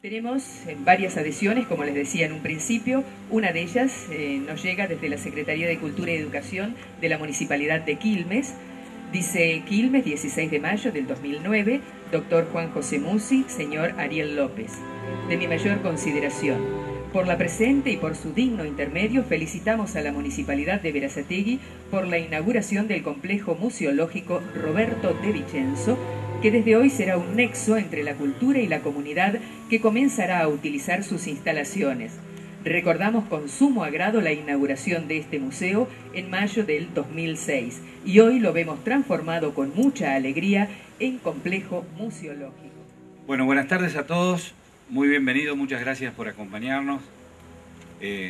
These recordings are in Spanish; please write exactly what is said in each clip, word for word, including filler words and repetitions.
Tenemos eh, varias adhesiones, como les decía en un principio. Una de ellas eh, nos llega desde la Secretaría de Cultura y Educación de la Municipalidad de Quilmes. Dice: Quilmes, dieciséis de mayo del dos mil nueve, doctor Juan José Musi, señor Ariel López. De mi mayor consideración, por la presente y por su digno intermedio, felicitamos a la Municipalidad de Berazategui por la inauguración del complejo museológico Roberto de Vicenzo, que desde hoy será un nexo entre la cultura y la comunidad que comenzará a utilizar sus instalaciones. Recordamos con sumo agrado la inauguración de este museo en mayo del dos mil seis y hoy lo vemos transformado con mucha alegría en complejo museológico. Bueno, buenas tardes a todos, muy bienvenidos, muchas gracias por acompañarnos. Eh,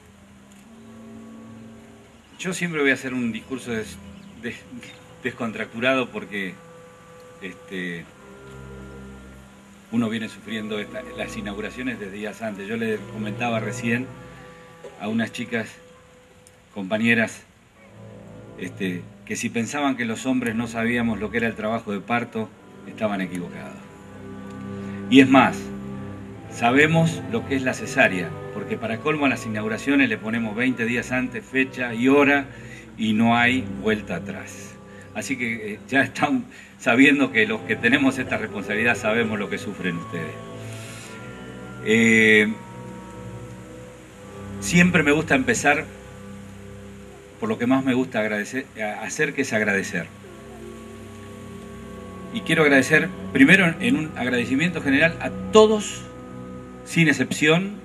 yo siempre voy a hacer un discurso des, des, descontracturado porque este, uno viene sufriendo esta, las inauguraciones de días antes. Yo les comentaba recién a unas chicas, compañeras, este, que si pensaban que los hombres no sabíamos lo que era el trabajo de parto, estaban equivocados. Y es más, sabemos lo que es la cesárea, porque para colmo a las inauguraciones le ponemos veinte días antes fecha y hora y no hay vuelta atrás. Así que eh, ya están sabiendo que los que tenemos esta responsabilidad sabemos lo que sufren ustedes. Eh, siempre me gusta empezar por lo que más me gusta agradecer, hacer, que es agradecer. Y quiero agradecer, primero en un agradecimiento general a todos, sin excepción,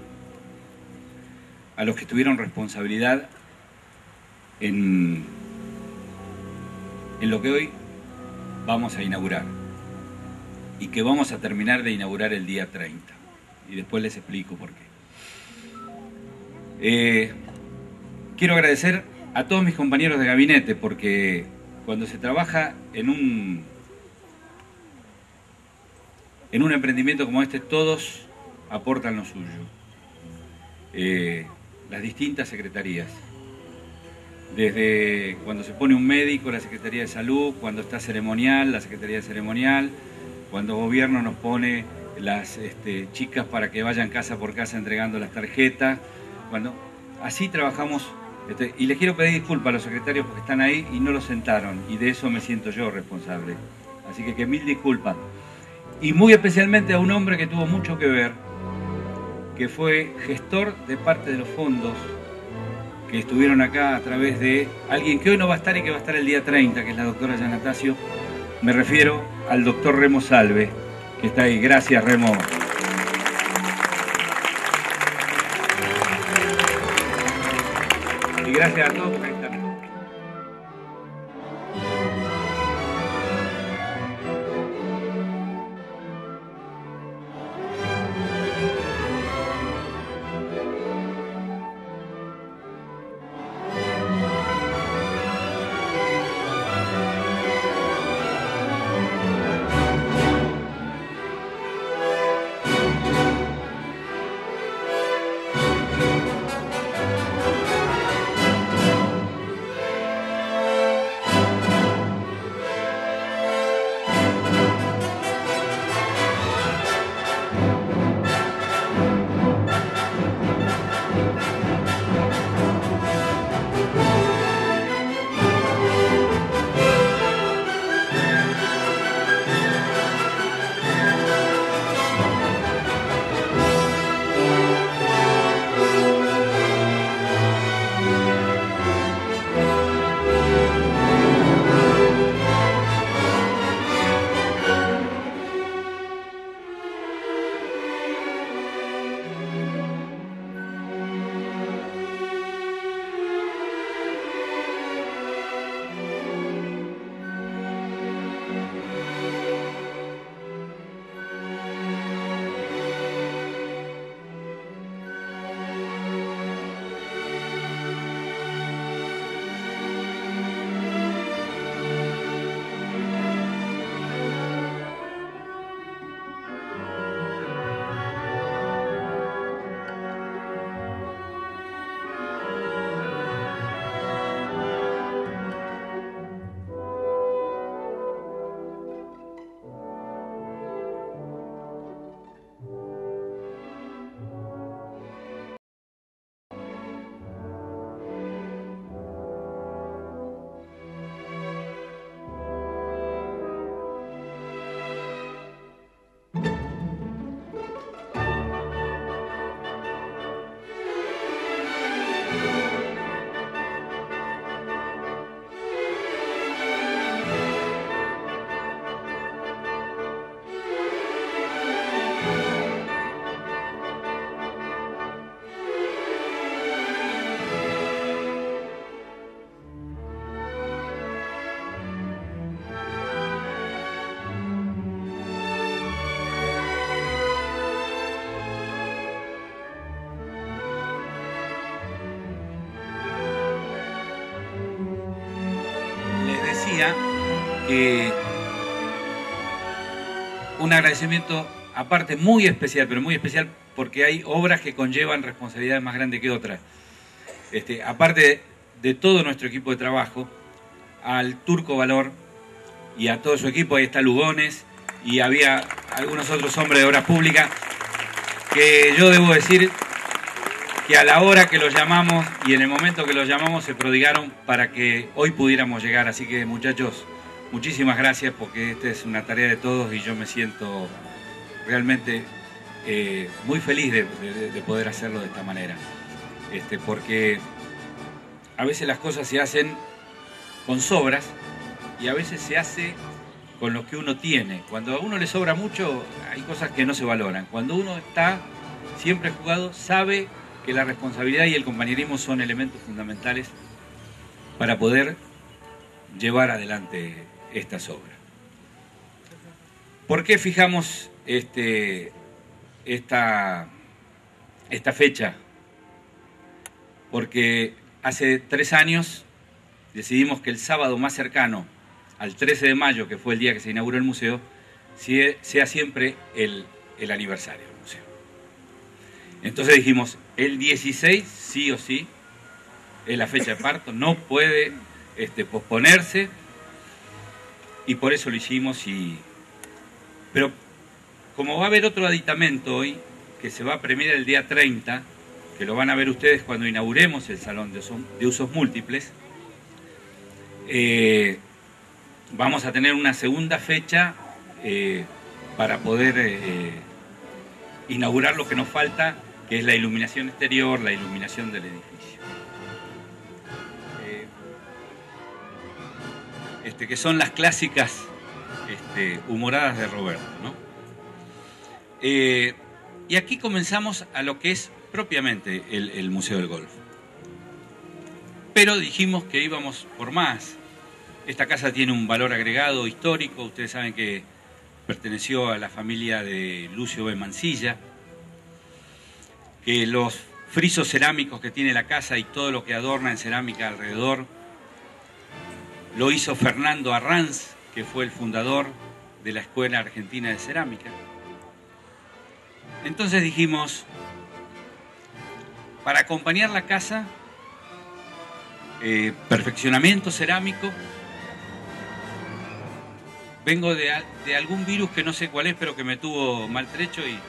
a los que tuvieron responsabilidad en, en lo que hoy vamos a inaugurar y que vamos a terminar de inaugurar el día treinta. Y después les explico por qué. Eh, quiero agradecer a todos mis compañeros de gabinete, porque cuando se trabaja en un, en un emprendimiento como este, todos aportan lo suyo. Eh, las distintas secretarías. Desde cuando se pone un médico, la Secretaría de Salud; cuando está ceremonial, la Secretaría de Ceremonial; cuando el gobierno nos pone las este, chicas para que vayan casa por casa entregando las tarjetas. Cuando así trabajamos, este, y les quiero pedir disculpas a los secretarios porque están ahí y no los sentaron, y de eso me siento yo responsable. Así que que mil disculpas. Y muy especialmente a un hombre que tuvo mucho que ver, que fue gestor de parte de los fondos que estuvieron acá a través de alguien que hoy no va a estar y que va a estar el día treinta, que es la doctora Yanatacio. Me refiero al doctor Remo Salve, que está ahí. Gracias, Remo. Y gracias a todos por estar. decía que un agradecimiento aparte muy especial, pero muy especial porque hay obras que conllevan responsabilidades más grandes que otras. Este, aparte de, de todo nuestro equipo de trabajo, al Turco Valor y a todo su equipo, ahí está Lugones y había algunos otros hombres de obras públicas que yo debo decir que a la hora que los llamamos y en el momento que los llamamos se prodigaron para que hoy pudiéramos llegar. Así que, muchachos, muchísimas gracias porque esta es una tarea de todos y yo me siento realmente eh, muy feliz de, de, de poder hacerlo de esta manera. Este, porque a veces las cosas se hacen con sobras y a veces se hace con lo que uno tiene. Cuando a uno le sobra mucho, hay cosas que no se valoran. Cuando uno está siempre jugado, sabe que la responsabilidad y el compañerismo son elementos fundamentales para poder llevar adelante estas obras. ¿Por qué fijamos este, esta, esta fecha? Porque hace tres años decidimos que el sábado más cercano al trece de mayo, que fue el día que se inauguró el museo, sea siempre el, el aniversario del museo. Entonces dijimos, el dieciséis sí o sí es la fecha de parto, no puede este, posponerse, y por eso lo hicimos. Y... Pero como va a haber otro aditamento hoy, que se va a premiar el día treinta, que lo van a ver ustedes cuando inauguremos el Salón de Usos, de usos Múltiples, eh, vamos a tener una segunda fecha eh, para poder eh, inaugurar lo que nos falta, que es la iluminación exterior, la iluminación del edificio. Eh, este, que son las clásicas este, humoradas de Roberto, ¿no? Eh, y aquí comenzamos a lo que es propiamente el, el Museo del Golf. Pero dijimos que íbamos por más. Esta casa tiene un valor agregado histórico. Ustedes saben que perteneció a la familia de Lucio B. Mansilla, que los frisos cerámicos que tiene la casa y todo lo que adorna en cerámica alrededor lo hizo Fernando Arranz, que fue el fundador de la Escuela Argentina de Cerámica. Entonces dijimos, para acompañar la casa, eh, perfeccionamiento cerámico. Vengo de, de algún virus que no sé cuál es, pero que me tuvo maltrecho y...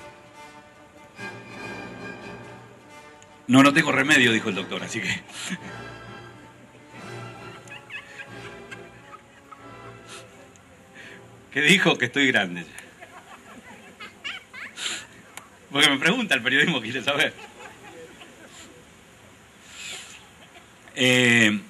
No, no tengo remedio, dijo el doctor, así que... ¿Qué dijo? Que estoy grande. Porque me pregunta el periodismo, quiere saber. Eh,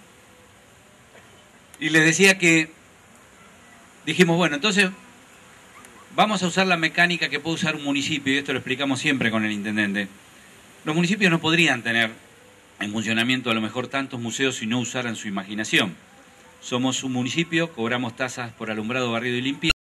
y les decía que dijimos, bueno, entonces vamos a usar la mecánica que puede usar un municipio, y esto lo explicamos siempre con el intendente. Los municipios no podrían tener en funcionamiento a lo mejor tantos museos si no usaran su imaginación. Somos un municipio, cobramos tasas por alumbrado, barrido y limpieza.